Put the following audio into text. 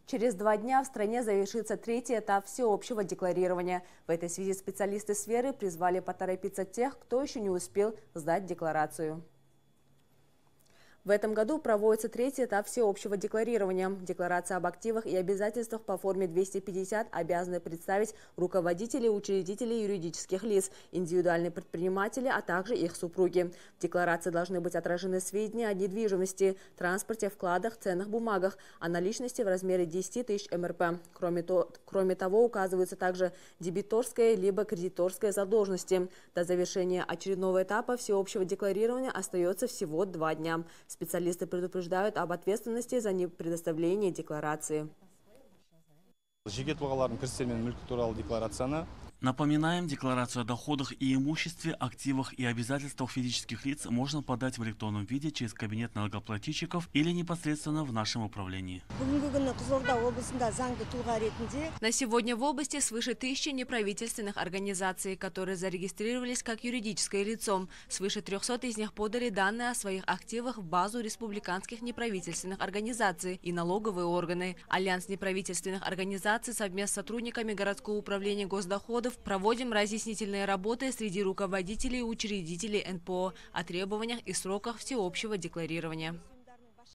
Через 2 дня в стране завершится 3-й этап всеобщего декларирования. В этой связи специалисты сферы призвали поторопиться тех, кто еще не успел сдать декларацию. В этом году проводится 3-й этап всеобщего декларирования. Декларация об активах и обязательствах по форме 250 обязаны представить руководители и учредители юридических лиц, индивидуальные предприниматели, а также их супруги. В декларации должны быть отражены сведения о недвижимости, транспорте, вкладах, ценных бумагах, о наличности в размере 10 тысяч МРП. Кроме того, указываются также дебиторская либо кредиторская задолженности. До завершения очередного этапа всеобщего декларирования остается всего 2 дня. Специалисты предупреждают об ответственности за непредоставление декларации. Напоминаем, декларацию о доходах и имуществе, активах и обязательствах физических лиц можно подать в электронном виде через кабинет налогоплательщиков или непосредственно в нашем управлении. На сегодня в области свыше 1000 неправительственных организаций, которые зарегистрировались как юридическое лицо. Свыше 300 из них подали данные о своих активах в базу республиканских неправительственных организаций и налоговые органы. Альянс неправительственных организаций совместно с сотрудниками городского управления госдоходов проводим разъяснительные работы среди руководителей и учредителей НПО о требованиях и сроках всеобщего декларирования.